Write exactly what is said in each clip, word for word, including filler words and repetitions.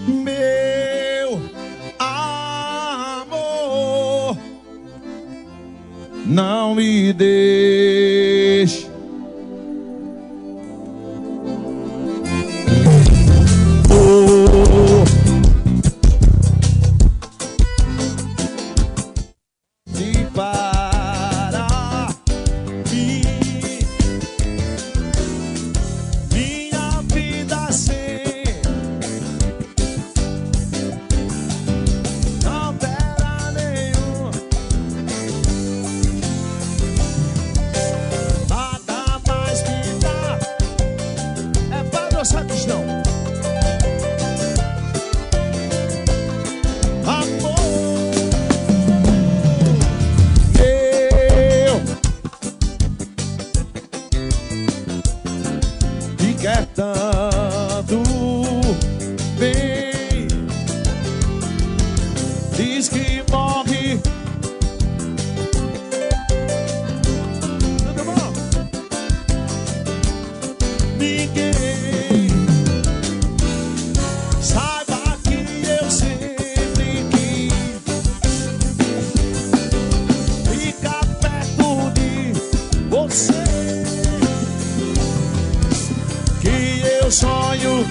Meu amor, não me deixe. Oh, de para mim, minha vida sem não terá nenhum, nada mais me dá. É para os santos não. Tanto bem, diz que morre. Tudo bom? Ninguém saiba que eu sempre quis ficar perto de você. Eu sonho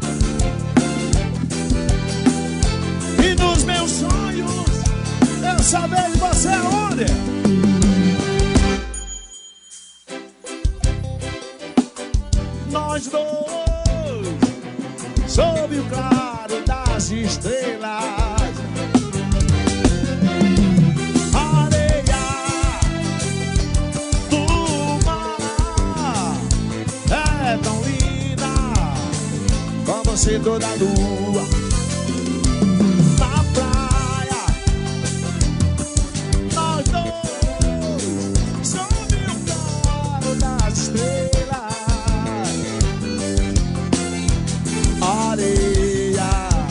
e nos meus sonhos eu só vejo você aonde? Nós dois sob o claro das estrelas, areia do mar é tão linda. Com você toda lua na praia, nós dois sob o claro das estrelas, areia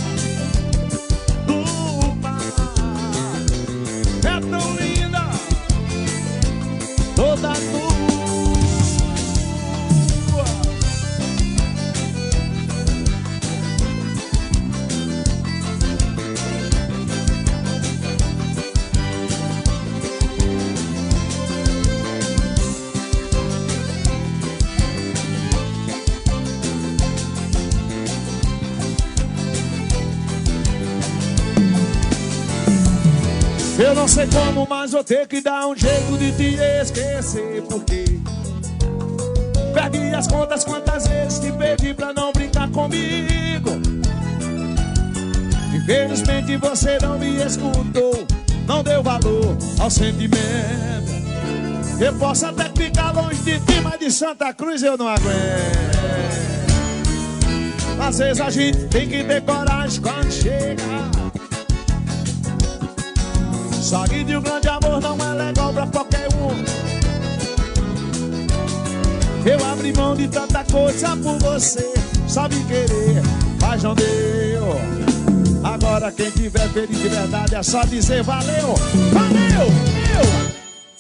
do mar é tão linda, toda lua. Eu não sei como, mas vou ter que dar um jeito de te esquecer, porque perdi as contas quantas vezes te pedi pra não brincar comigo. Infelizmente você não me escutou, não deu valor ao sentimento. Eu posso até ficar longe de ti, mas de Santa Cruz eu não aguento. Às vezes a gente tem que ter coragem quando chega. Sabe de um grande amor não é legal pra qualquer um. Eu abri mão de tanta coisa por você, sabe querer, mas não deu. Agora quem tiver feliz de verdade é só dizer valeu, valeu, eu.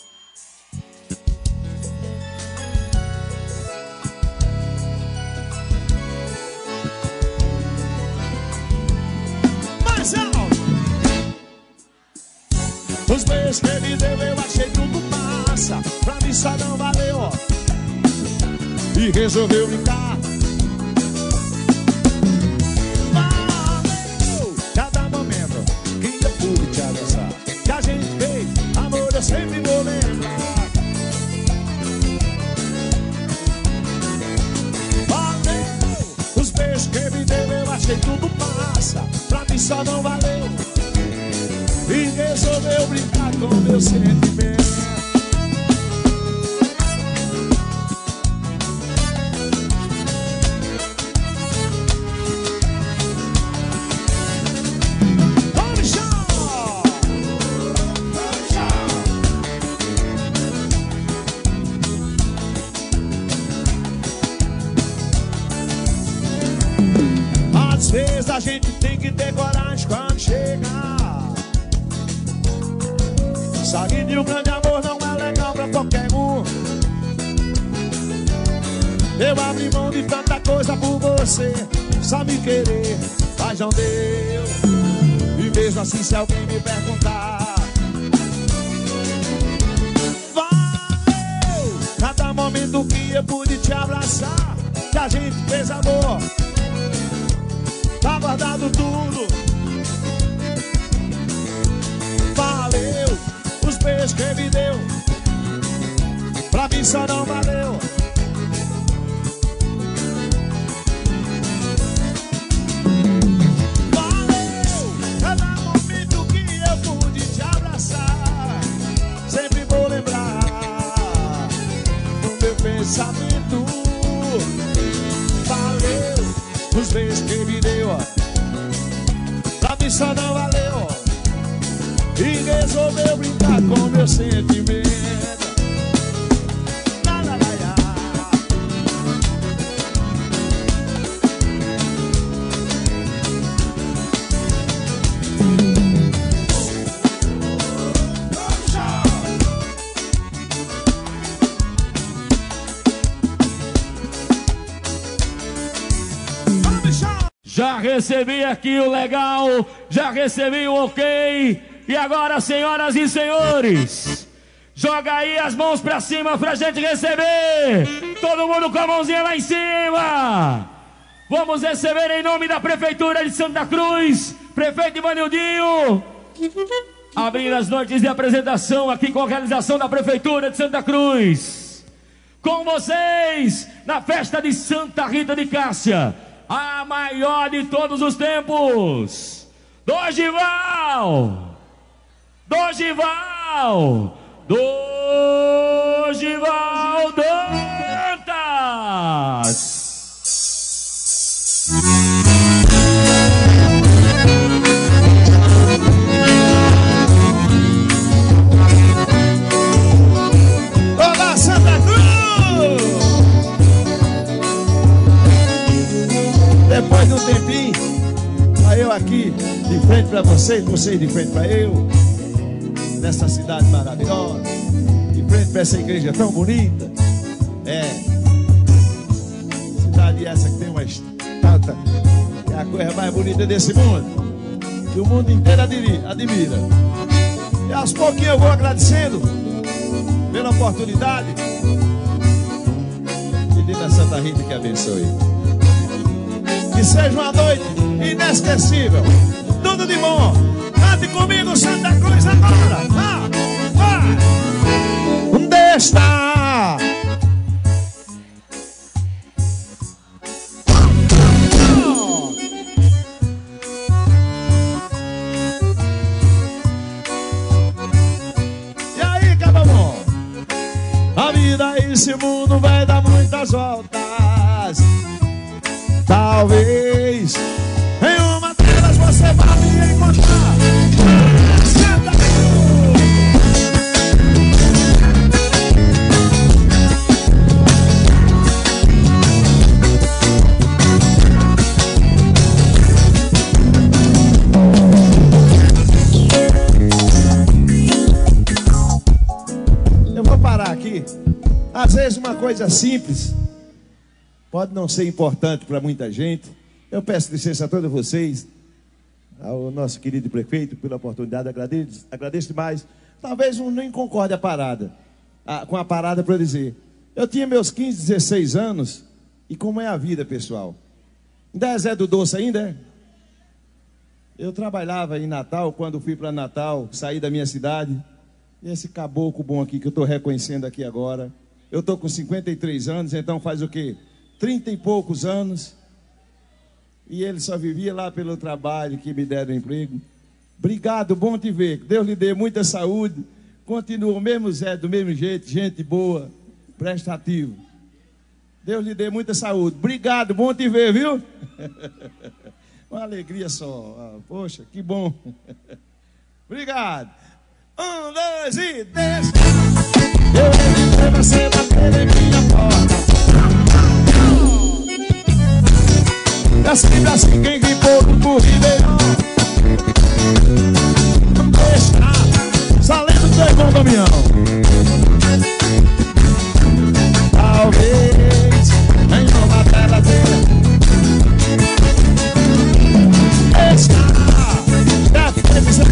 Os beijos que ele deu eu achei tudo massa, pra mim só não valeu, e resolveu brincar. Valeu cada momento que eu pude te abraçar, que a gente fez, amor, eu sempre vou lembrar. Valeu os beijos que ele deu eu achei tudo massa, pra mim só não valeu, e resolveu brincar com meu sentimento. Vamos já! Vamos já! Às vezes a gente tem que ter coragem quando chegar. Sabe de um grande amor não é legal pra qualquer um. Eu abri mão de tanta coisa por você, só me querer, mas não deu. assim se alguém me perguntar. Valeu cada momento que eu pude te abraçar, que a gente fez amor, tá guardado tudo. Valeu os beijos que me deu, pra mim só não valeu. Valeu cada momento que eu pude te abraçar, sempre vou lembrar do meu pensamento. Valeu os beijos que me deu, pra mim só não valeu. E resolveu brincar com meu sentimento. La, la, la, la. Já recebi aqui o legal, já recebi o ok. E agora, senhoras e senhores, joga aí as mãos pra cima pra gente receber. Todo mundo com a mãozinha lá em cima. Vamos receber em nome da Prefeitura de Santa Cruz, prefeito Ivanildinho, abrindo as noites de apresentação aqui com a realização da Prefeitura de Santa Cruz. Com vocês, na festa de Santa Rita de Cássia, a maior de todos os tempos, Dorival. Dorival, Dorival Dantas. Olá, Santa Cruz! Depois de um tempinho, tá eu aqui de frente pra vocês, vocês de frente pra eu, nessa cidade maravilhosa, de frente para essa igreja tão bonita. É, cidade essa que tem uma estátua, que é a coisa mais bonita desse mundo, que o mundo inteiro admira. E aos pouquinhos eu vou agradecendo pela oportunidade, pedindo a Santa Rita que abençoe. Que seja uma noite inesquecível, tudo de bom. Cante comigo, Santa Cruz, agora! Ah, vai! Onde está? E aí, Cabamon? A vida, esse mundo vai dar muitas voltas. Talvez em uma delas você vá me encontrar. Santa Cruz! Eu vou parar aqui. Às vezes uma coisa simples pode não ser importante para muita gente. Eu peço licença a todos vocês, ao nosso querido prefeito, pela oportunidade. Agradeço, agradeço demais. Talvez um nem concorde a parada, a, com a parada para eu dizer. Eu tinha meus quinze, dezesseis anos, e como é a vida, pessoal? Ainda é Zé do Doce ainda, é? Eu trabalhava em Natal, quando fui para Natal, saí da minha cidade. E esse caboclo bom aqui, que eu estou reconhecendo aqui agora. Eu estou com cinquenta e três anos, então faz o quê? trinta e poucos anos, e ele só vivia lá pelo trabalho que me deram emprego. Obrigado, bom te ver, Deus lhe dê muita saúde, continua o mesmo Zé, do mesmo jeito, gente boa, prestativo. Deus lhe dê muita saúde, obrigado, bom te ver, viu? Uma alegria só, ah, poxa, que bom. Obrigado. Um, dois e desce. Eu evitei você bater em minha porta. É sempre assim quem gripou por Ribeirão. Deixa, salendo do irmão Damião. Talvez em uma tela dele. Deixa, deve ser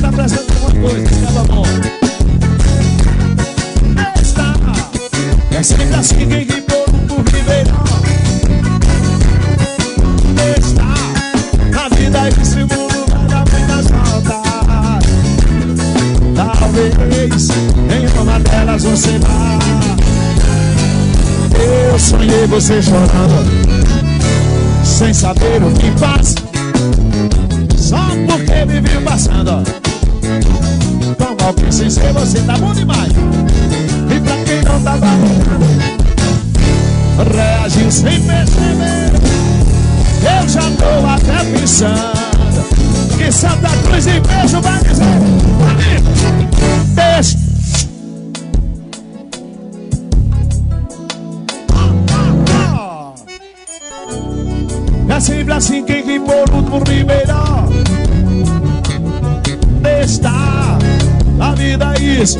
sonhei você chorando, sem saber o que faz, só porque me viu passando. Com alguém sem ser você, tá bom demais. E pra quem não tava vendo, reagiu sem perceber. Eu já tô até pensando que Santa Cruz em beijo vai dizer: deixa. É sempre assim quem vem por último Ribeirão. Está a vida é isso.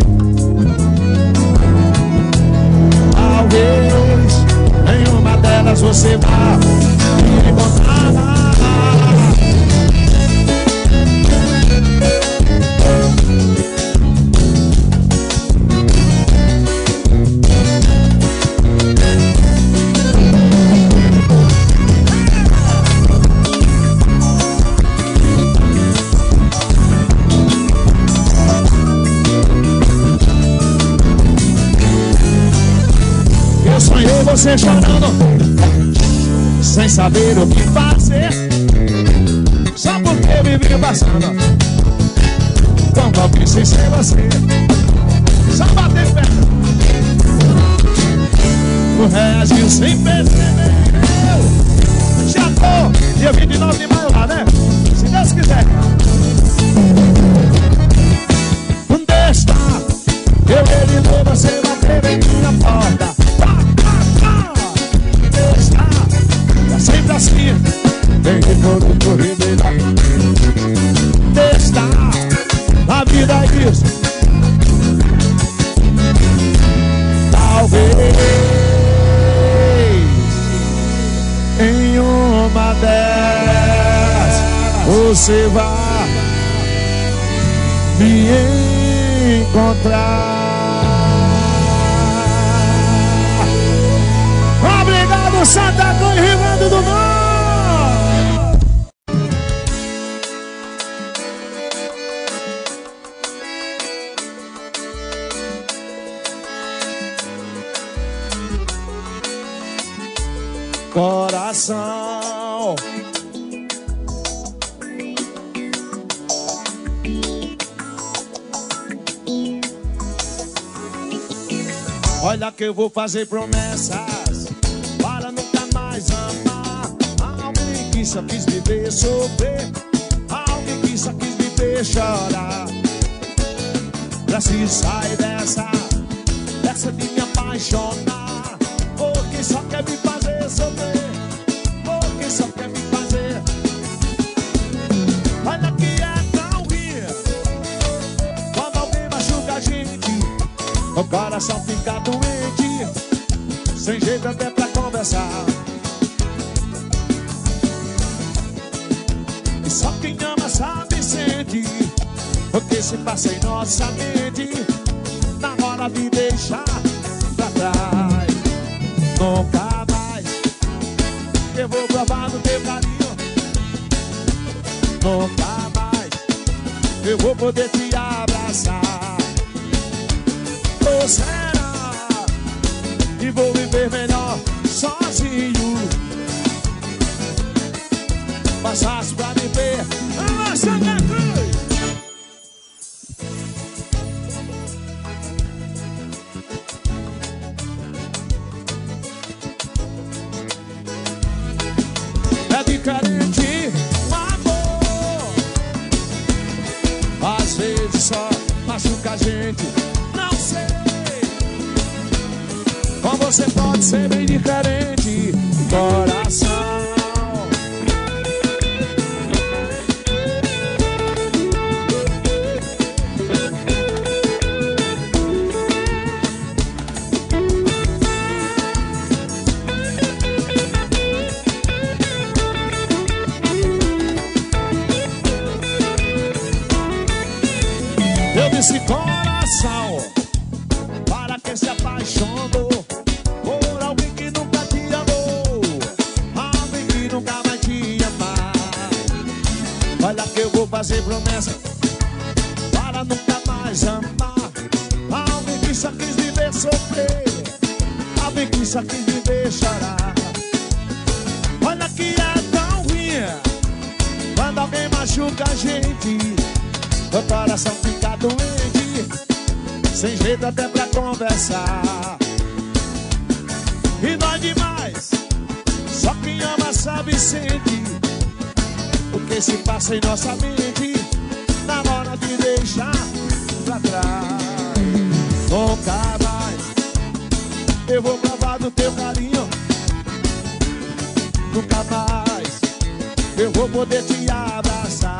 Talvez em uma delas você vá me encontrar. Sonhei você chorando, sem saber o que fazer, só porque me viu passando. Com alguém sem ser você, só bater perto. Tu reagiu sem perceber. Já tô dia vinte e nove de maio lá, né? Se Deus quiser. Onde está? Eu ele vou você bater em minha porta. Sempre assim, vem de todo o Ribeirão. Está a vida é isso. Talvez em uma delas você vá me encontrar. Obrigado, Santa Cruz, Rio Grande do Norte. Coração, olha que eu vou fazer promessas para nunca mais amar alguém que só quis me ver sofrer, alguém que só quis me ver chorar. Preciso sair dessa, dessa de me apaixonar, porque só quer me fazer sofrer, porque só quer me fazer. Olha que é tão ruim quando alguém machuca a gente, o coração fica doente, sem jeito até pra conversar. E só quem ama sabe e sente o que se passa em nossa mente na hora de deixar pra trás. Nunca mais eu vou provar do teu carinho, nunca mais eu vou poder te abraçar. Ou será que vou viver melhor sozinho? Passasse pra me ver. Alô, Santa Cruz! É diferente, amor. Às vezes só machuca a gente. Não sei, com você pode ser bem diferente. Coração, eu disse coração, para que se apaixonou por alguém que nunca te amou, alguém que nunca vai te amar. Olha que eu vou fazer promessa para nunca mais amar alguém que só quis viver sofrer, alguém preguiça que me deixa chorar. Olha que é tão ruim quando alguém machuca a gente, o coração fica doente, sem jeito até pra conversar. E dói demais, só quem ama sabe e sente o que se passa em nossa mente na hora de deixar pra trás. Nunca mais eu vou provar do teu carinho, nunca mais eu vou poder te abraçar.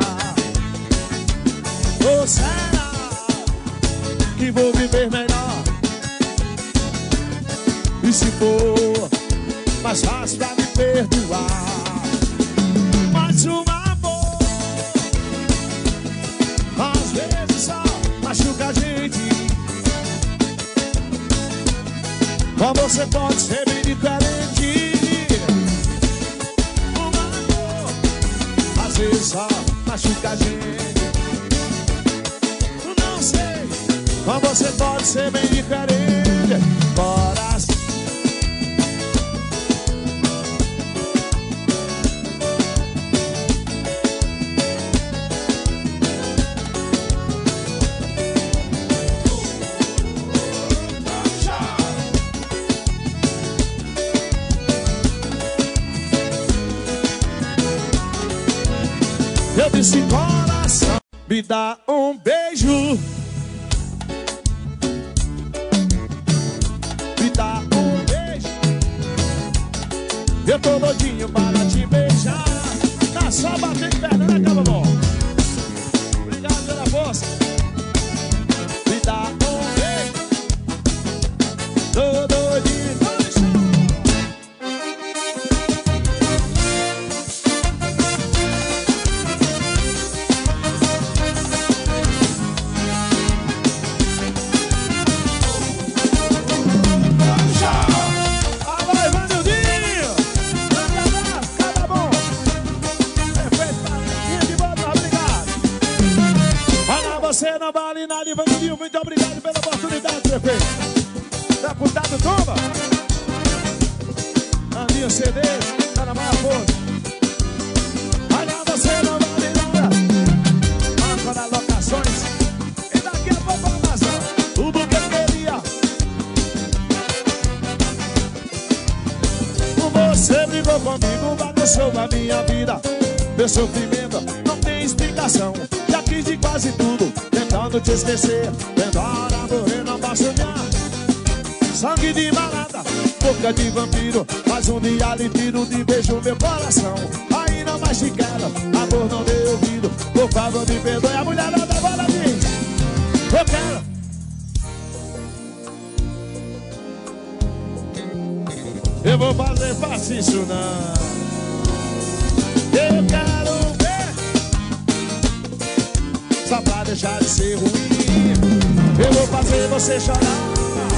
Ou será que vou viver melhor? E se for mais fácil pra me perdoar? Mas um amor às vezes só machuca a gente. Mas você pode ser bem diferente. Um amor às vezes só machuca a gente. Não sei, mas você pode ser bem diferente. Coração. Eu disse coração, me dá um beijo, me dá um beijo. Eu tô doidinho para te beijar. Tá só batendo perna, né, Cabamon? Obrigado pela força. Me dá um beijo, tô doidinho. Você não vale nada, Ivanildo. Muito obrigado pela oportunidade, prefeito. Deputado Toma, Andinho C D, tá na maior força. Olha, você não vale nada. Marca nas locações. E daqui a pouco a razão. Tudo que eu queria. Você brigou comigo, bagunçou a minha vida. Meu sofrimento não tem explicação. Já quis de quase tudo, tentando te esquecer. Vendo a hora morrer, não posso sonhar. Sangue de balada, boca de vampiro. Mais um dia lhe tiro de beijo meu coração. Aí não mais te quero, amor não deu ouvido. Por favor me perdoe, a mulherada agora diz: eu quero. Eu vou fazer fácil isso não. Eu quero ver, só pra deixar de ser ruim. Eu vou fazer você chorar.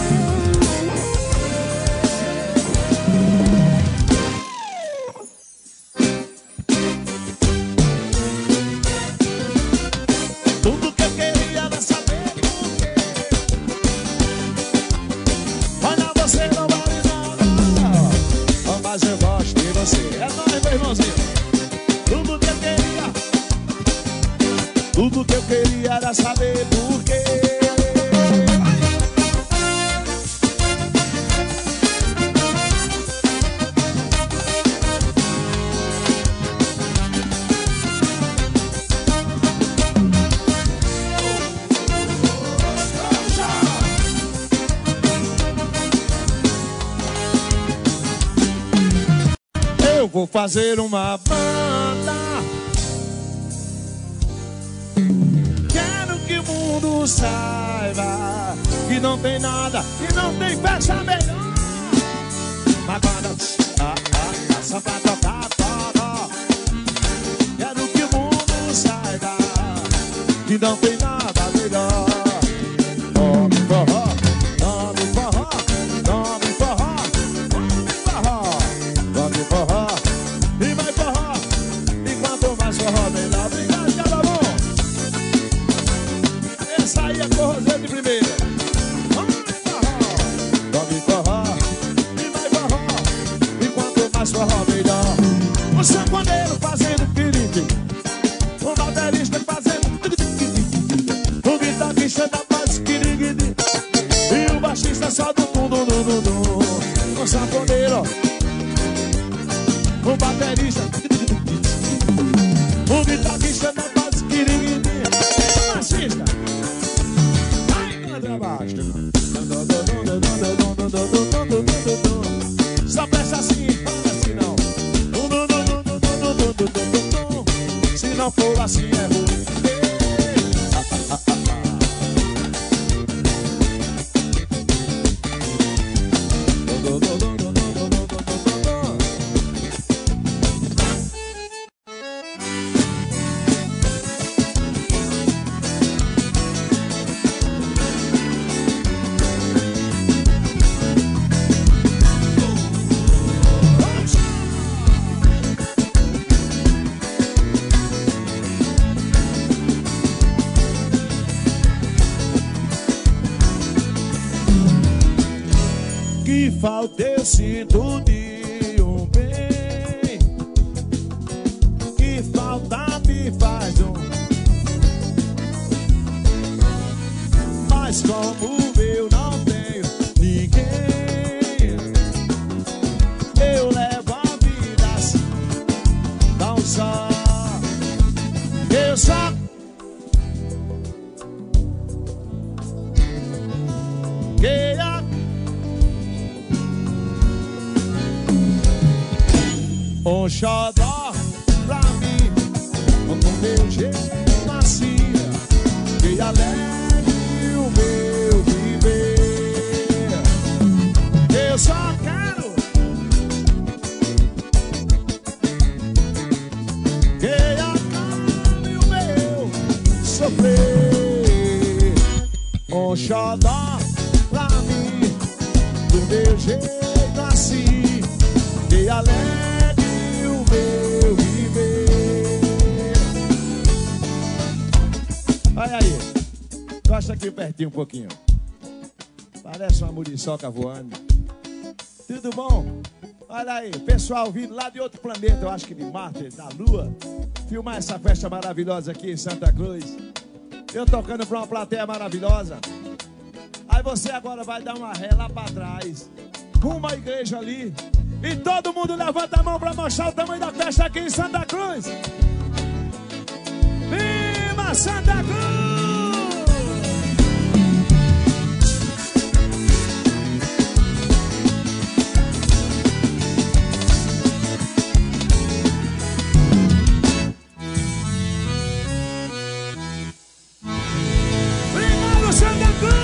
Tudo que eu queria era saber por quê. Olha, você não vale nada, mas eu gosto de você. É nóis, meu irmãozinho. Tudo que eu queria, tudo que eu queria era saber por quê. Eu vou fazer uma banda. Quero que o mundo saiba que não tem nada, que não tem festa melhor. Mas quando ah, ah, ah, só pra tocar forró. Quero que o mundo saiba que não tem nada melhor. Nome forró, nome forró, nome forró, nome forró, nome forró. E mais forró, e quanto mais forró melhor. Obrigado, Cabamon. Essa aí é forrozeiro de primeira. Nome forró, nome forró. E o baterista, o guitarrista não faz quiriguinha, o baixista, ai, canta abaixo. Só presta assim, fala assim não. Se não for assim é ruim. Que falta eu sinto de um bem, que falta me faz um. Mas como eu não tenho ninguém, eu levo a vida assim, tão só. Eu só queria um xodó pra mim, com meu jeito assim, que alegre o meu viver. Eu só quero que acabe o meu sofrer. Um xodó pra mim, do meu jeito assim, que alegre meu viver. Olha aí, gosta aqui pertinho um pouquinho. Parece uma muriçoca voando. Tudo bom? Olha aí, pessoal vindo lá de outro planeta, eu acho que de Marte, da Lua, filmar essa festa maravilhosa aqui em Santa Cruz. Eu tocando pra uma plateia maravilhosa. Aí você agora vai dar uma ré lá pra trás, com uma igreja ali. E todo mundo levanta a mão para mostrar o tamanho da festa aqui em Santa Cruz. Viva Santa Cruz! Obrigado, Santa Cruz!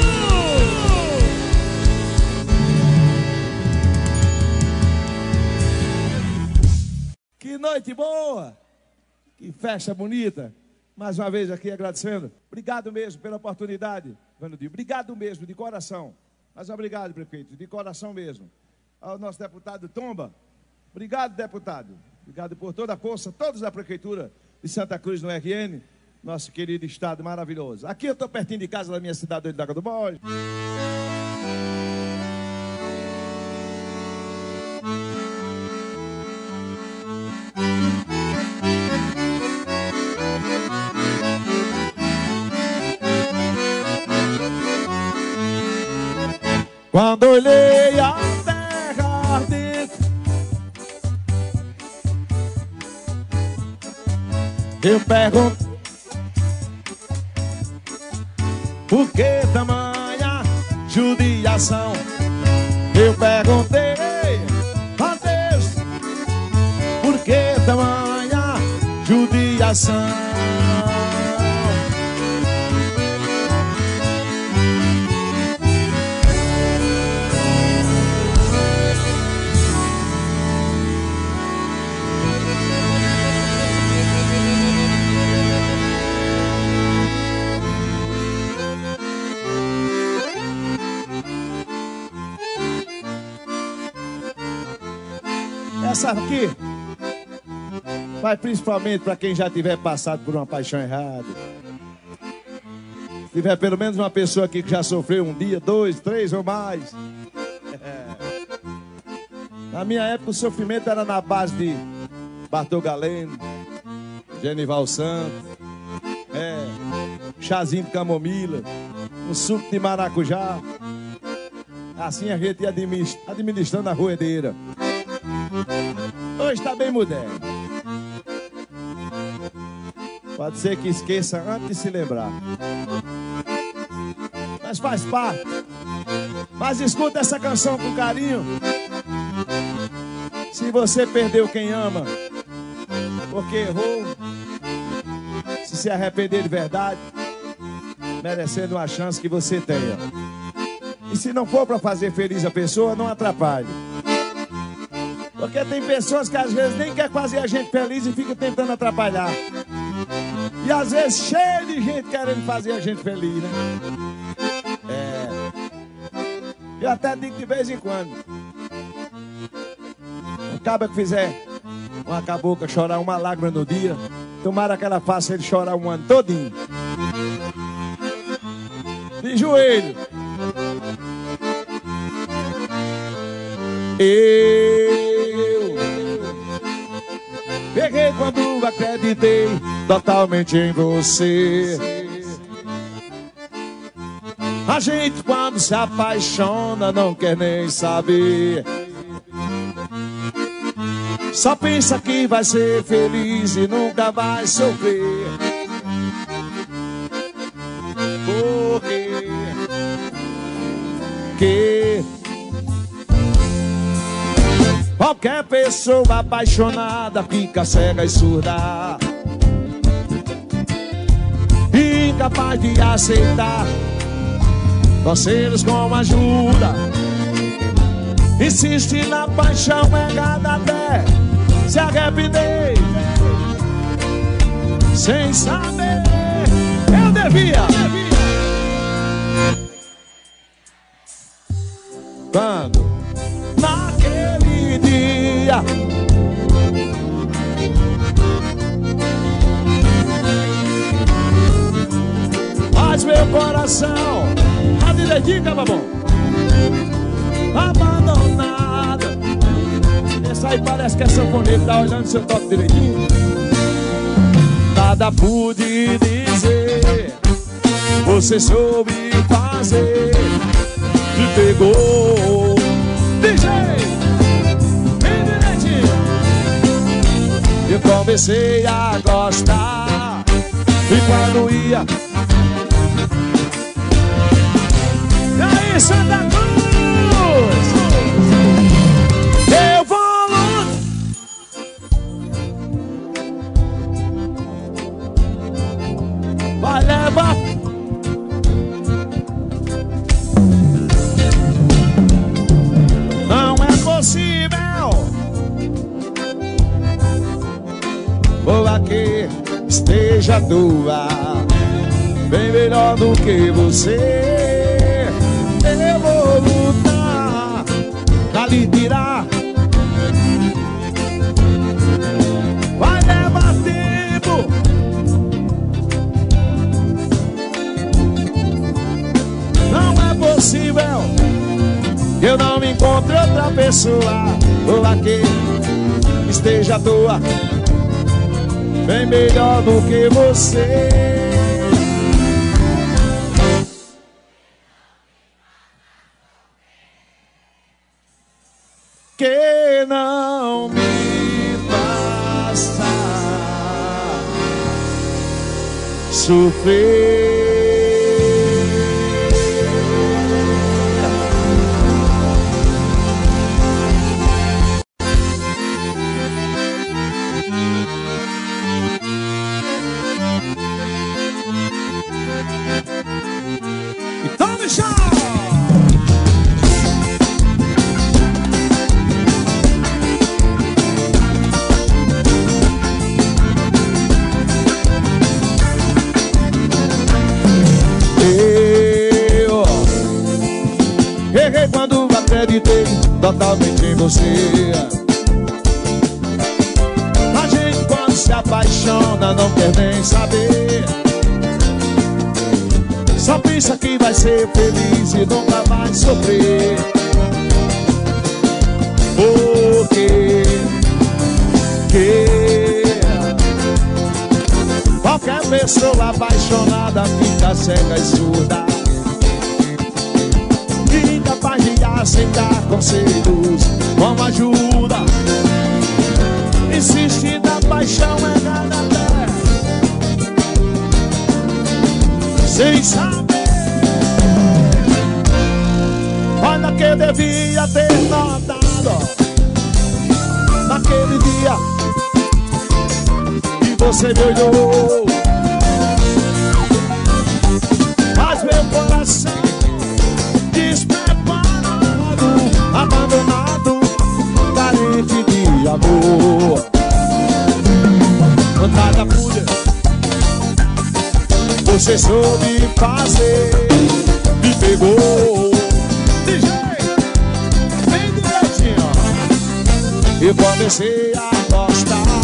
Que noite boa, que festa bonita. Mais uma vez aqui agradecendo. Obrigado mesmo pela oportunidade, Vanudinho. Obrigado mesmo, de coração. Mas obrigado, prefeito, de coração mesmo. Ao nosso deputado Tomba. Obrigado, deputado. Obrigado por toda a força, todos da prefeitura de Santa Cruz no R N. Nosso querido estado maravilhoso. Aqui eu estou pertinho de casa da minha cidade de Água do Bode. Quando olhei a terra ardente, eu pergunto por que tamanha judiação. Eu perguntei a Deus por que tamanha judiação. Essa aqui vai principalmente para quem já tiver passado por uma paixão errada. Se tiver pelo menos uma pessoa aqui que já sofreu um dia, dois, três ou mais. É. Na minha época o sofrimento era na base de Bartol Galeno, Genival Santos, é, chazinho de camomila, um suco de maracujá. Assim a gente ia administrando a roedeira. hoje tá bem moderno. Pode ser que esqueça antes de se lembrar. Mas faz parte. Mas escuta essa canção com carinho. Se você perdeu quem ama, porque errou, se se arrepender de verdade, merecendo uma chance que você tenha. E se não for para fazer feliz a pessoa, não atrapalhe. Porque tem pessoas que às vezes nem quer fazer a gente feliz e fica tentando atrapalhar. E às vezes cheio de gente querendo fazer a gente feliz, né? É. Eu até digo de vez em quando. Um cabra que fizer uma cabocla chorar uma lágrima no dia, tomara que ela faça ele chorar um ano todinho. De joelho. Eu peguei quando acreditei totalmente em você. A gente quando se apaixona não quer nem saber. Só pensa que vai ser feliz e nunca vai sofrer. Porque que qualquer pessoa apaixonada fica cega e surda, incapaz de aceitar conselhos com ajuda. Insiste na paixão errada até se arrepender, sem saber eu devia. Quando naquele dia mas meu coração a direitinho, tava bom, abandonado. Essa aí parece que é sanfoneiro, tá olhando seu toque direitinho. Nada pude dizer, você soube fazer, me pegou. D J, bem direitinho. Eu comecei a gostar, e quando ia. E aí, Santa Cruz, eu vou lutar. Vai levar. Não é possível. Boa que esteja tua, bem melhor do que você. Eu vou lutar pra lhe tirar. Vai levar tempo. Não é possível que eu não encontre outra pessoa, ou aqui esteja à toa, bem melhor do que você. Que não me faça sofrer. Então me chama. Quando acreditei totalmente em você. A gente quando se apaixona não quer nem saber. Só pensa que vai ser feliz e nunca vai sofrer. Porque que qualquer pessoa apaixonada fica cega e surda, incapaz de aceitar conselhos com ajuda. sem saber. Olha que eu devia ter notado naquele dia que você me olhou. Mas meu coração despreparado, abandonado, carente de amor. Nada muda, você soube fazer, me pegou. D J, bem direitinho, e comecei a gostar.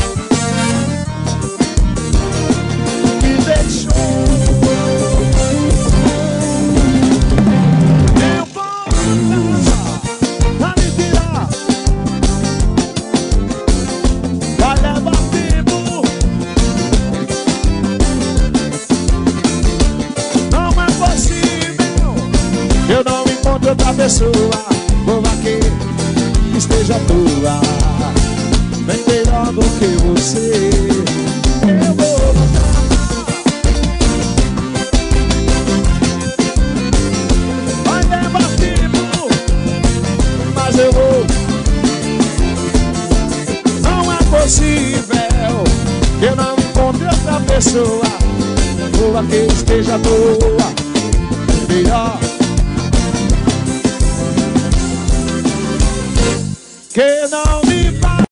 Me deixou. Eu vou pra me tirar. Vai levar tempo. Não é possível. Eu não encontro outra pessoa como aqui esteja à toa, bem melhor do que você. Eu vou voltar. Vai levar tempo, mas eu vou. Não é possível que eu não encontre outra pessoa boa que esteja à toa, bem melhor que não me basta.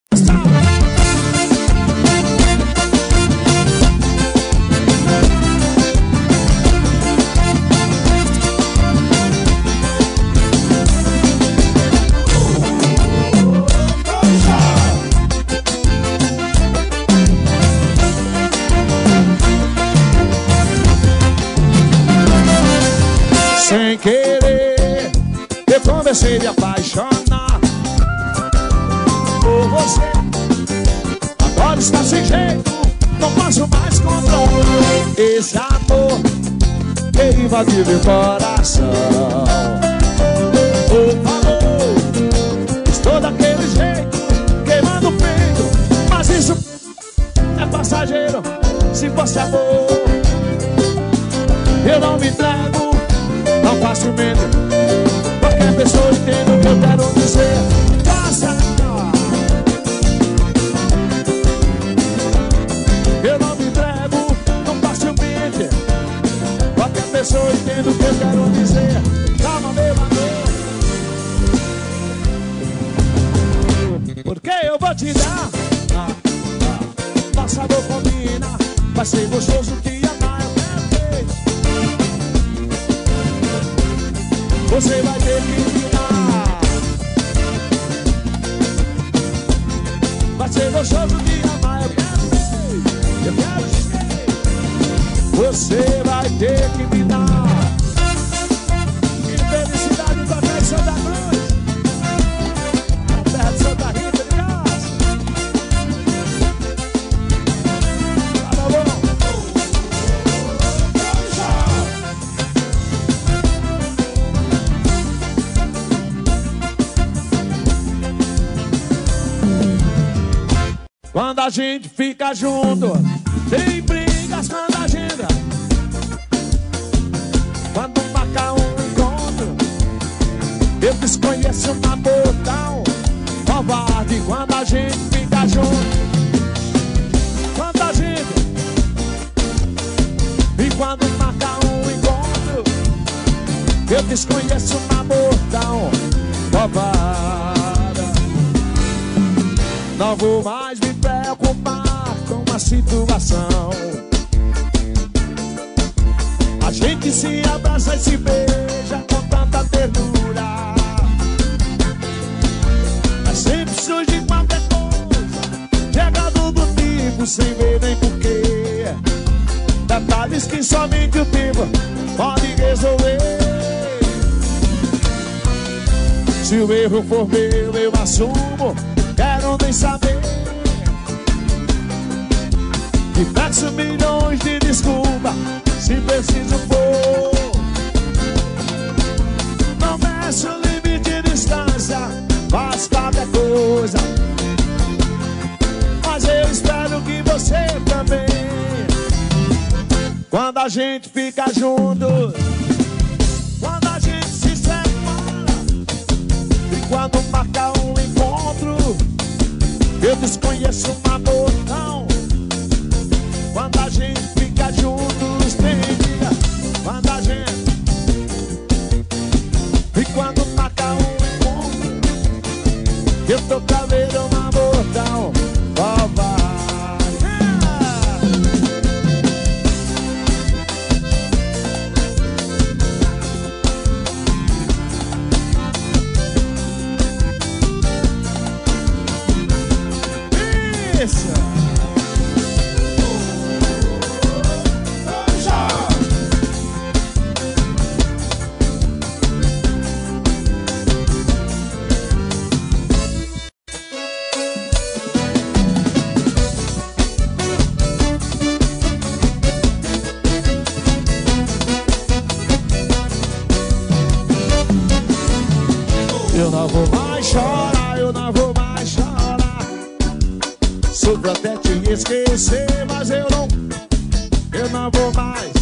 Sem querer, eu comecei a me apaixonar por você. Agora está sem jeito, não posso mais controlar esse amor que invadiu meu coração. Por favor, estou daquele jeito, queimando o peito, mas isso é passageiro. Se fosse amor, eu não me entrego tão facilmente. Qualquer pessoa entende o que eu quero dizer. Faça. Eu não me entrego tão facilmente. Qualquer pessoa entende o que eu quero dizer. Calma, meu amor, porque eu vou te dar. Ah, ah, nossa dor combina, vai ser gostoso que amar é perfeito. Você vai ter que me dar. Vai ser gostoso de amar, eu quero ser, eu quero ser. Você vai ter que me dar. Que felicidade pra cá em Santa Cruz, a terra de Santa Rita de Cássia. Tá bom? Quando a gente fica junto, tem brigas quando a agenda. Quando marca um encontro, eu desconheço na botão. Covarde quando a gente fica junto. Quando a gente, e quando marca um encontro, eu desconheço na botão. Covarde. Não vou mais me preocupar com a situação. A gente se abraça e se beija com tanta ternura. Mas sempre surge qualquer coisa, chegando do tipo sem ver nem porquê. Detalhes que somente o tempo pode resolver. Se o erro for meu, eu assumo. Quero nem saber. E peço milhões de desculpas se preciso for. Não meço limite de distância, faz qualquer coisa. Mas eu espero que você também. Quando a gente fica junto, quando a gente se separa, e quando marca um encontro, eu desconheço um amor não. Quando a gente fica juntos tem dia, quando a gente, e quando marca um encontro, eu tô pra ver um amor tão covarde. Eu não vou mais chorar, eu não vou mais chorar. Sofro até te esquecer, mas eu não, eu não vou mais.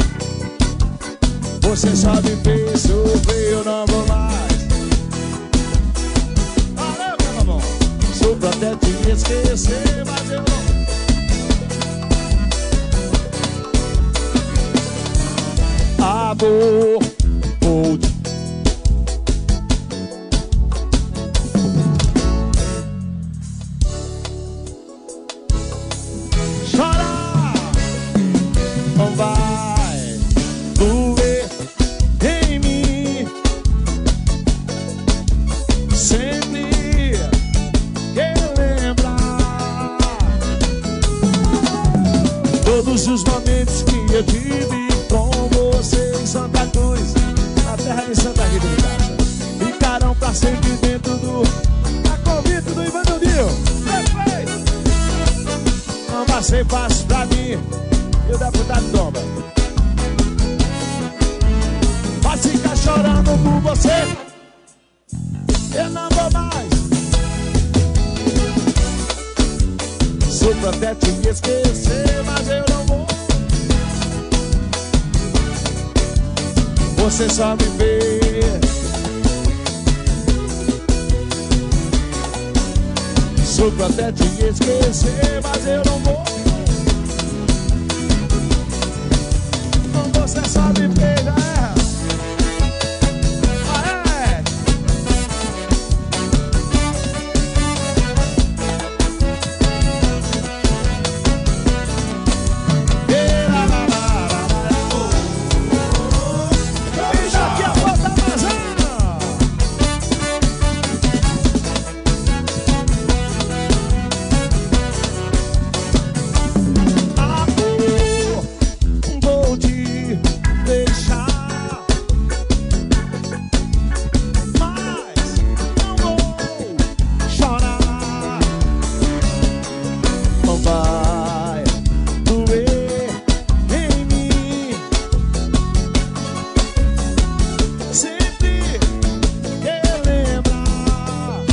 Você só me fez sofrer, eu não vou mais. Valeu, meu amor. Sofro até te esquecer, mas eu não. Amor, vou te vai doer em mim. Sempre que lembrar todos os momentos que eu tive com você em Santa Cruz, na terra em Santa Rita de Cássia, ficarão pra sempre dentro do a convite do Ivan Dil. Não vai ser fácil pra mim, eu deputado Tomba. Vai ficar chorando por você, eu não vou mais. Sofro até te esquecer, mas eu não vou. Você só me vê. Sofro até te esquecer, mas eu não vou. Você sabe pegar, é. Ah, é. Deixa aqui a volta vazando. Amor, vou te deixar, mas não vou chorar. Não vai doer em mim. Sempre que lembrar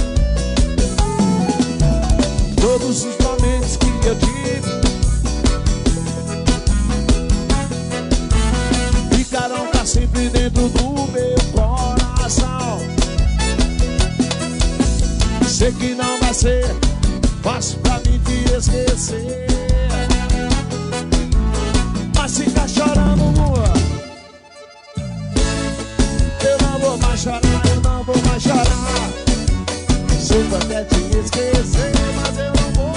todos os momentos que eu tive, ficarão pra sempre dentro do meu coração. Sei que não vai ser fácil pra mim te esquecer, mas ficar chorando, amor, eu não vou mais chorar, eu não vou mais chorar. Sofro até te esquecer, mas eu não vou.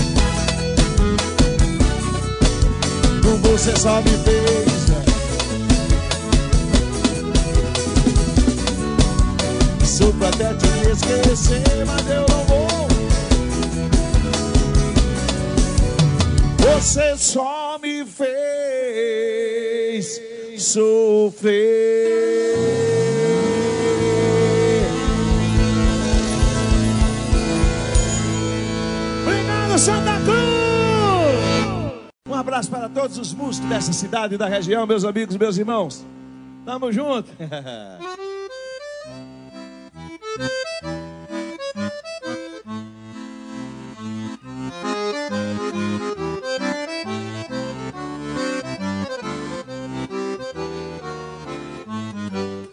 Com você só me fez, sofro até te esquecer, mas eu não vou. Você só me fez sofrer. Obrigado, Santa Cruz! Um abraço para todos os músicos dessa cidade e da região, meus amigos, meus irmãos. Tamo junto!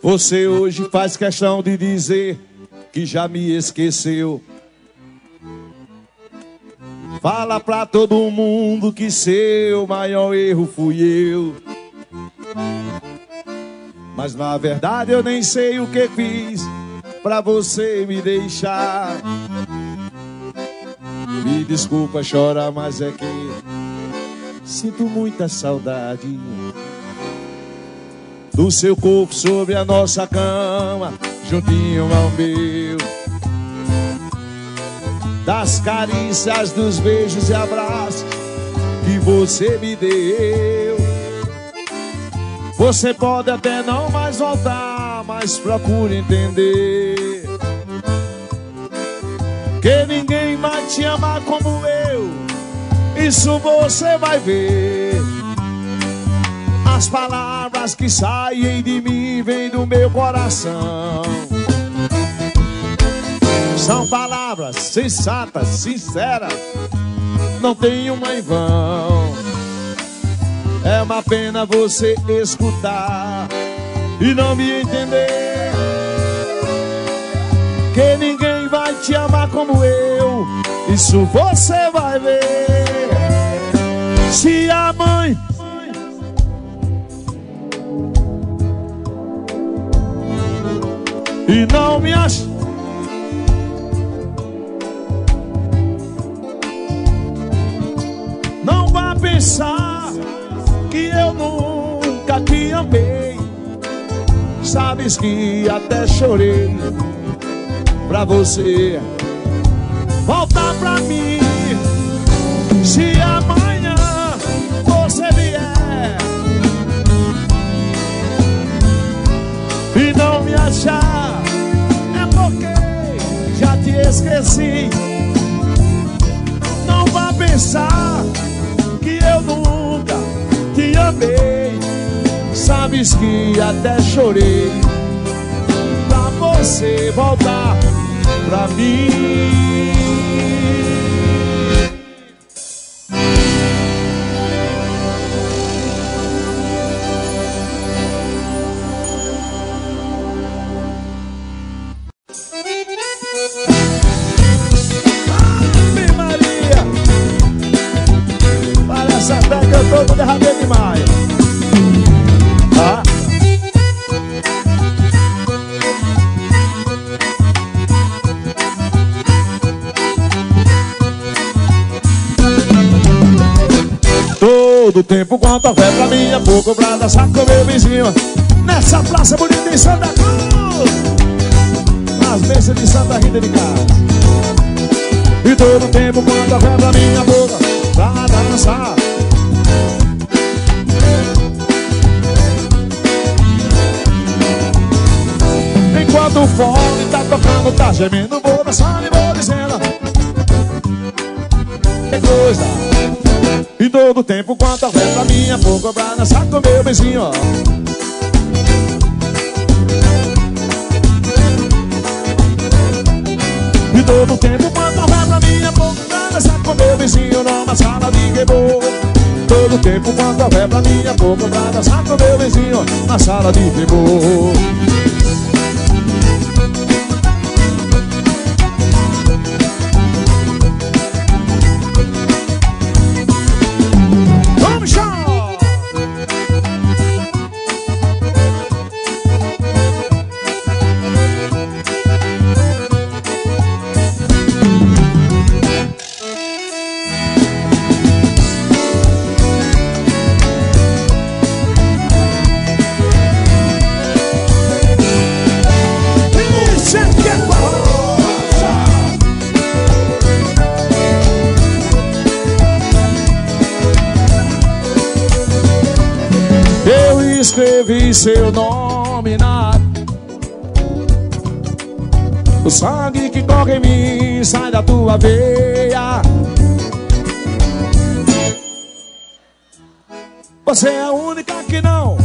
Você hoje faz questão de dizer que já me esqueceu. Fala pra todo mundo que seu maior erro fui eu. Mas na verdade eu nem sei o que fiz pra você me deixar. Me desculpa chorar, mas é que sinto muita saudade do seu corpo sobre a nossa cama, juntinho ao meu, das carícias, dos beijos e abraços que você me deu. Você pode até não mais voltar, mas procure entender que ninguém vai te amar como eu. Isso você vai ver. As palavras que saem de mim vêm do meu coração. São palavras sensatas, sinceras, não tem uma em vão. É uma pena você escutar e não me entender que ninguém vai te amar como eu. Isso você vai ver. Se a mãe e não me acha, não vá pensar que eu nunca te amei. Sabes que até chorei pra você voltar pra mim. Se amanhã você vier e não me achar, é porque já te esqueci. Não vá pensar que eu nunca te amei. Sabes que até chorei pra você voltar pra mim. Ave Maria, parece até que eu tô no derradeiro de maio. Ah. Todo tempo quanto a fé pra mim é pouco pra dançar com meu vizinho nessa praça bonita em Santa Cruz, nas mesas de Santa Rita de Casa. E todo tempo quanto a fé pra mim é pouco pra dançar. Enquanto o fone tá tocando, tá gemendo, vou dançando e vou dizendo que coisa. E todo tempo quanto a fé pra mim é pouco pra dançar com meu vizinho. E todo tempo quanto a fé pra mim é pouco pra dançar com meu vizinho numa sala de queimou. Todo tempo quanto a fé pra mim é pouco pra dançar com meu vizinho na sala de queimou. Escrevi seu nome na... O sangue que corre em mim sai da tua veia. Você é a única que não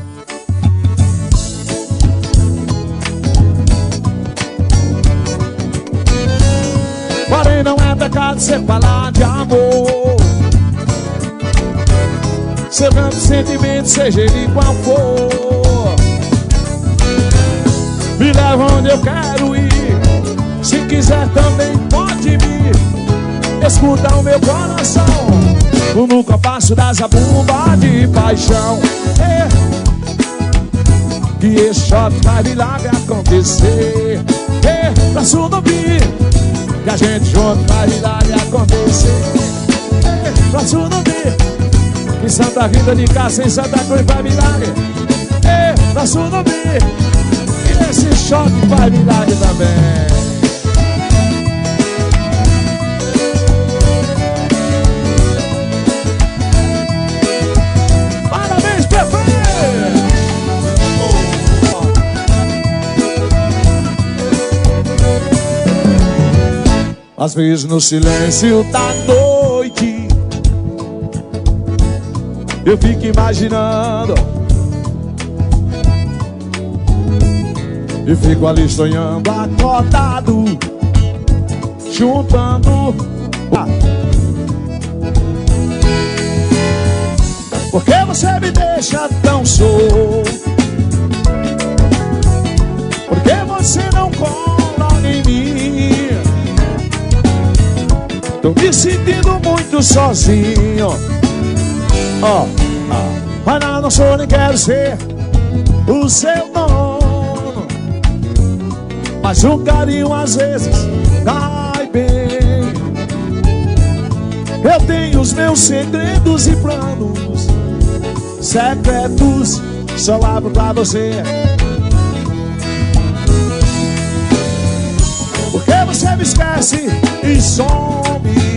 porém não é pecado você falar de amor. Seu grande sentimento, seja ele qual for. leva onde eu quero ir. Se quiser também pode vir. Escuta o meu coração, eu nunca passo das zabumba de paixão. É, que esse choque vai milagre acontecer. É, pra subir, que a gente junto vai milagre acontecer. É, pra subir, que Santa Rita de Cássia em Santa Cruz vai milagre. É, pra subir, que esse choque vai milagre também. Às vezes no silêncio da noite eu fico imaginando e fico ali sonhando acordado, juntando ah. Por que você me deixa tão só? Por que você não cola em mim? Tô me sentindo muito sozinho. Ó, oh, oh. Mas não, não sou nem quero ser o seu dono, mas o carinho às vezes cai bem. Eu tenho os meus segredos e planos secretos, só abro pra você. Porque você me esquece e some.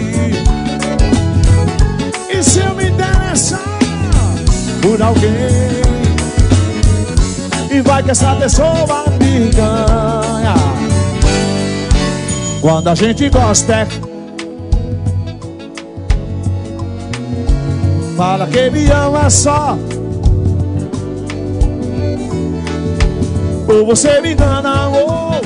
E se eu me interessar por alguém, e vai que essa pessoa me ganha. Quando a gente gosta é fala que me ama só, ou você me engana, oh.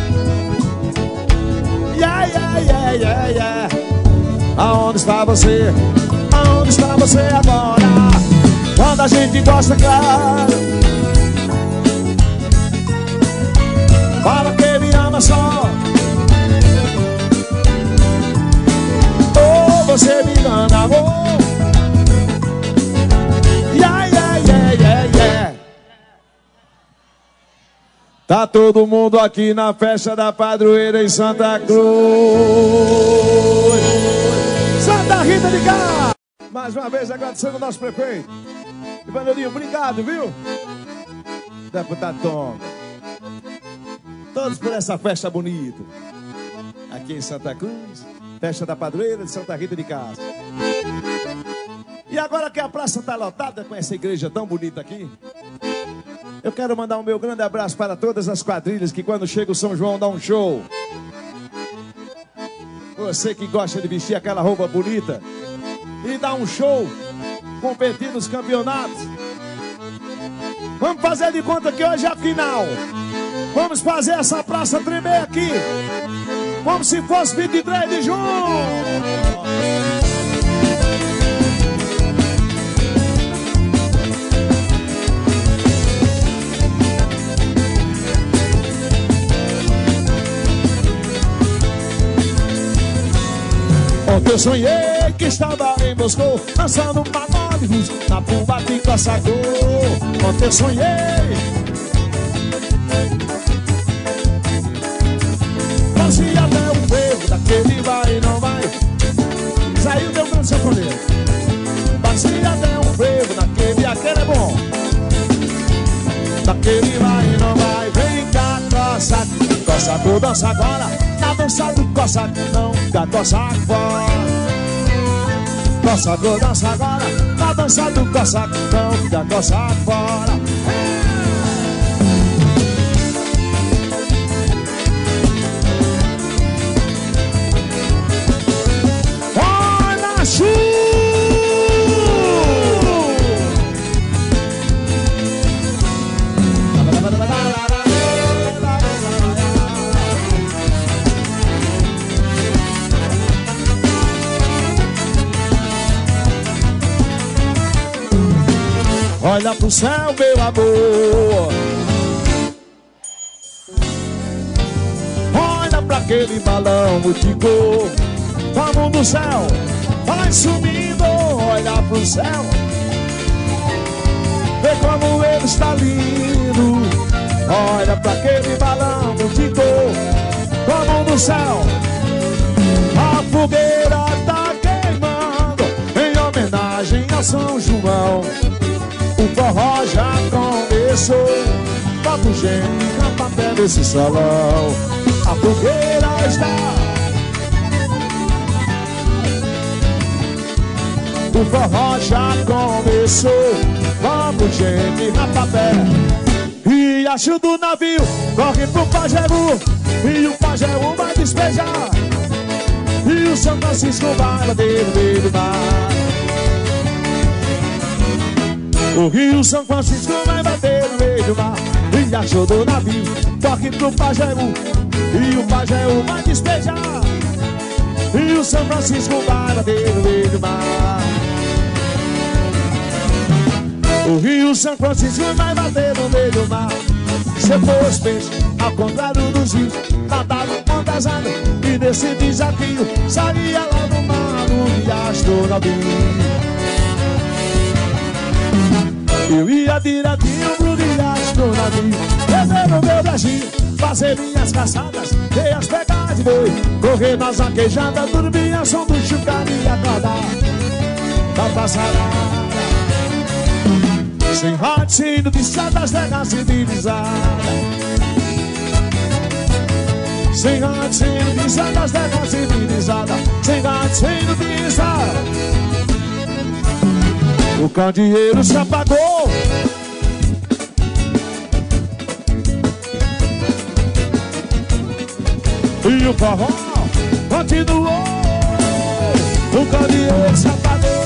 Yeah, yeah, yeah, yeah, yeah. Aonde está você? Aonde está você agora? Quando a gente gosta, claro, fala que me ama só, ou você me engana, amor. Yeah, yeah, yeah, yeah, yeah. Tá todo mundo aqui na festa da padroeira em Santa Cruz, Santa Rita de Cássia. Mais uma vez agradecendo o nosso prefeito Ivanildo, obrigado, viu? Deputado Tom, todos por essa festa bonita aqui em Santa Cruz, festa da padroeira de Santa Rita de Cássia. E agora que a praça está lotada com essa igreja tão bonita aqui, eu quero mandar um meu grande abraço para todas as quadrilhas que quando chega o São João dá um show. Você que gosta de vestir aquela roupa bonita e dar um show, competir nos campeonatos, vamos fazer de conta que hoje é a final. Vamos fazer essa praça tremer aqui, como se fosse vinte e três de junho. Ontem eu sonhei que estava em Moscou, dançando pagode russo na Pumba de Cossacô. Ontem eu sonhei, fazia até um ferro daquele vai e não vai. Saiu teu grande sanfoneiro, fazia até um ferro daquele, aquele é bom. Daquele vai e não vai, vem cá, Cossacô. Cossacô dança agora, na dança do Cossacô, não dá Cossacô fora. Cossacô dança agora, na dança do Cossacô, não dá Cossacô fora. Olha a chuva! Olha pro céu, meu amor, aquele balão multicor. Vamos no céu, vai subindo, olha pro céu. Vê como ele está lindo. Olha pra aquele balão multicor. Vamos no céu, a fogueira tá queimando em homenagem a São João. O forró já começou. Vamos gente, canta pé nesse salão. A fogueira está. O forró já começou. Vamos gente, canta pé. Riacho do navio, corre pro Pajeú. E o Pajeú vai despejar. E o São Francisco vai bater no meio do mar. O Rio São Francisco vai bater no meio do mar. Riacho do navio, corre pro Pajeú. E o Pajeú vai despejar. E o São Francisco vai bater no meio do mar. O Rio São Francisco vai bater no meio do mar. Se fosse peixe, ao contrário dos rios, nadava com das águas. E nesse desafio, saía lá no mar, no riacho do navio. Eu ia direitinho pro riacho do navio, beber no meu Brasil, fazer minhas caçadas, ver as pegadas de boi, correr nas vaquejadas, dormir ao som do chucalho e acordar da passarada. Sem ratinho de estradas, terra civilizada. Sem ratinho de estradas, terra civilizada. Sem ratinho de estradas. O candeeiro se apagou. E o forró continuou. O candeeiro se apagou.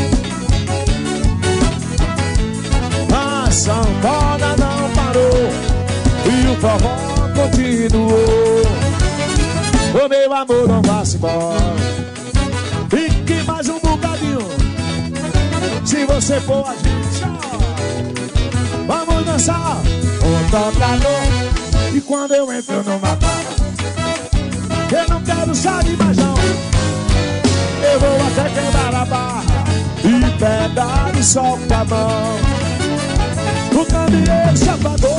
A sanfona não parou. E o forró continuou. O meu amor não vá-se embora. Fique mais um bocadinho. Se você for, a gente chora. Vamos dançar o tocador. E quando eu entro numa barra, eu não quero sair mais não. Eu vou até quebrar a barra e pegar o sol com a mão. O candeeiro se apagou.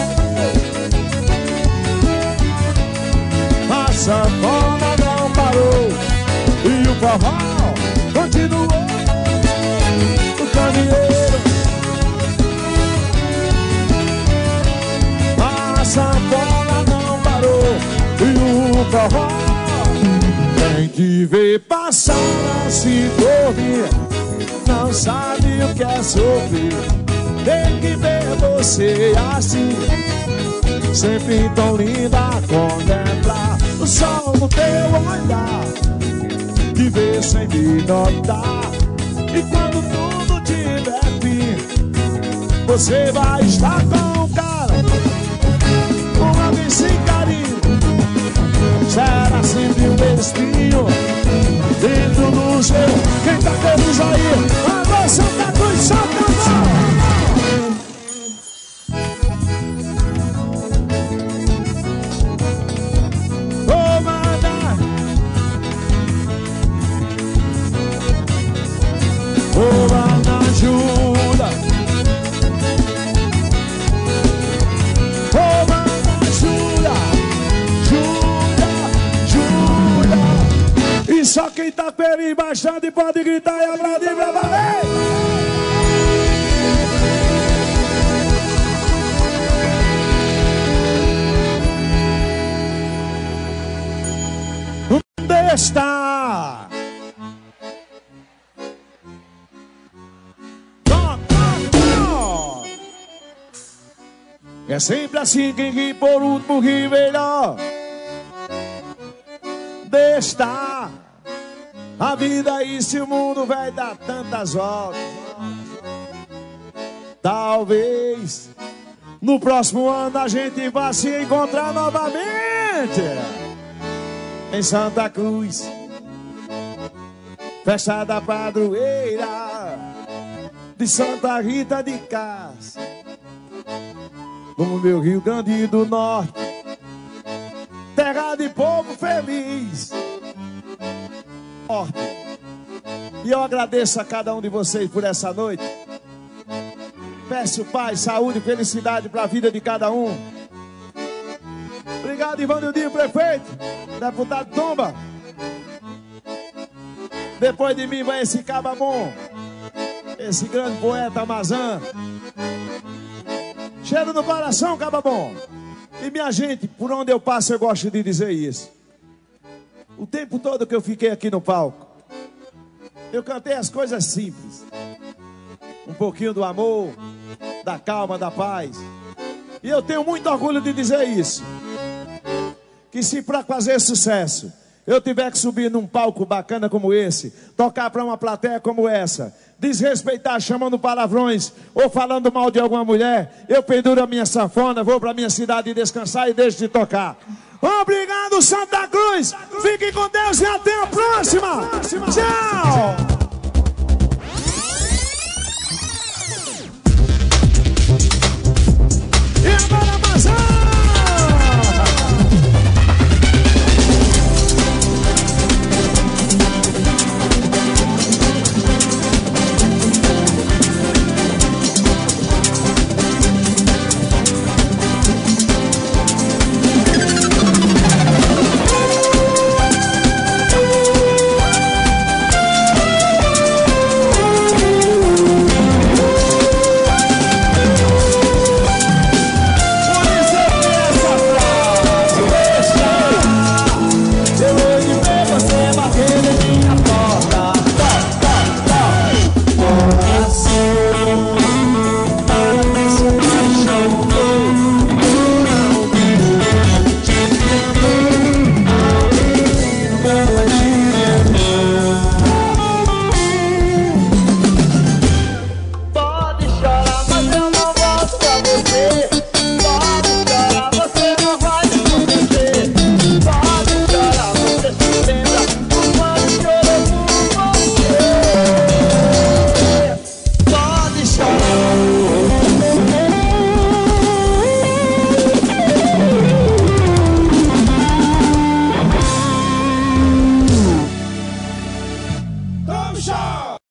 A sanfona não parou. E o forró continuou. O candeeiro, a sanfona não parou. E o forró tem que ver passar a se dormir. Não sabe o que é sofrer. Tem que ver você assim, sempre tão linda a contemplar o sol no teu olhar, te ver sem me notar. E quando tudo tiver fim, você vai estar com o cara, com a vice e carinho. Será sempre um espinho dentro do seu. Quem tá feliz aí? Alô, Santa Cruz, Santa Cruz. Ô, Ana Júlia, ô, Ana Júlia, Júlia, Júlia. E só quem tá feliz bastante pode gritar e aplaudir pra valer. Onde está? É sempre assim, quem ri por último ri melhor. Deixa a vida aí, se o mundo vai dar tantas voltas. Talvez no próximo ano a gente vá se encontrar novamente em Santa Cruz, festa da padroeira de Santa Rita de Cássia, no meu Rio Grande do Norte, terra de povo feliz. E eu agradeço a cada um de vocês por essa noite. Peço paz, saúde e felicidade para a vida de cada um. Obrigado, Ivanildinho, prefeito. Deputado Tomba. Depois de mim vai esse caba bom, esse grande poeta Amazã. Cheiro no coração, caba bom. E minha gente, por onde eu passo eu gosto de dizer isso. O tempo todo que eu fiquei aqui no palco, eu cantei as coisas simples. Um pouquinho do amor, da calma, da paz. E eu tenho muito orgulho de dizer isso. Que se para fazer sucesso eu tiver que subir num palco bacana como esse, tocar para uma plateia como essa, desrespeitar chamando palavrões ou falando mal de alguma mulher, eu penduro a minha sanfona, vou para minha cidade descansar e deixo de tocar. Obrigado, Santa Cruz. Fique com Deus e até a próxima. Tchau.